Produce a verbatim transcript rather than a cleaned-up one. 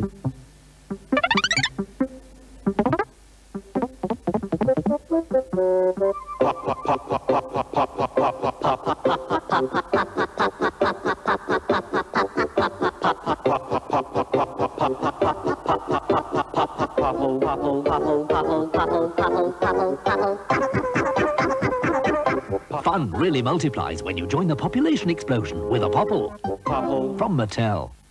Fun really multiplies when you join the population explosion with a Popple. Popple from Mattel.